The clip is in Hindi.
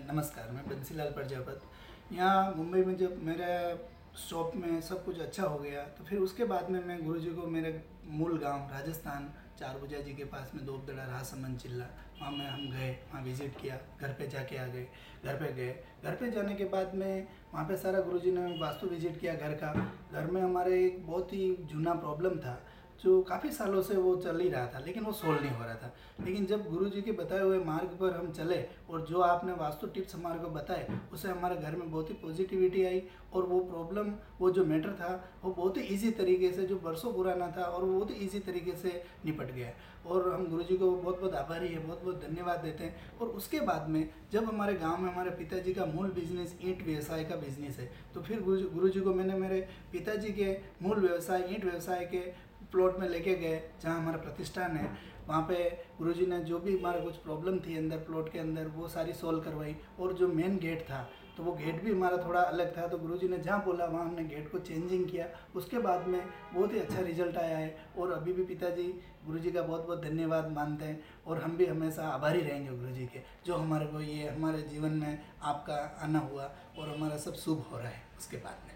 नमस्कार, मैं बंसीलाल प्रजापत। यहाँ मुंबई में जब मेरा शॉप में सब कुछ अच्छा हो गया तो फिर उसके बाद में मैं गुरुजी को मेरे मूल गांव राजस्थान चारभुजा जी के पास में दोपदड़ा राजसमंद चिल्ला वहाँ में हम गए, वहाँ विज़िट किया, घर पे जाके आ गए। घर पे जाने के बाद में वहाँ पे सारा गुरुजी ने वास्तु विज़िट किया घर का। घर में हमारे एक बहुत ही जूना प्रॉब्लम था जो काफ़ी सालों से वो चल ही रहा था, लेकिन वो सोल्व नहीं हो रहा था। लेकिन जब गुरुजी के बताए हुए मार्ग पर हम चले और जो आपने वास्तु टिप्स हमारे को बताए उससे हमारे घर में बहुत ही पॉजिटिविटी आई और वो प्रॉब्लम, वो जो मैटर था वो बहुत ही ईजी तरीके से, जो बरसों पुराना था और वो बहुत ही ईजी तरीके से निपट गया। और हम गुरुजी को बहुत बहुत आभारी है, बहुत बहुत धन्यवाद देते हैं। और उसके बाद में जब हमारे गाँव में हमारे पिताजी का मूल बिजनेस ईंट व्यवसाय का बिजनेस है, तो फिर गुरुजी को मैंने मेरे पिताजी के मूल व्यवसाय ईंट व्यवसाय के प्लॉट में लेके गए जहाँ हमारा प्रतिष्ठान है। वहाँ पे गुरुजी ने जो भी हमारे कुछ प्रॉब्लम थी अंदर प्लॉट के अंदर वो सारी सॉल्व करवाई। और जो मेन गेट था तो वो गेट भी हमारा थोड़ा अलग था, तो गुरुजी ने जहाँ बोला वहाँ हमने गेट को चेंजिंग किया। उसके बाद में बहुत ही अच्छा रिजल्ट आया है और अभी भी पिताजी गुरुजी का बहुत बहुत धन्यवाद मानते हैं। और हम भी हमेशा आभारी रहेंगे गुरुजी के, जो हमारे को ये हमारे जीवन में आपका आना हुआ और हमारा सब शुभ हो रहा है उसके बाद में।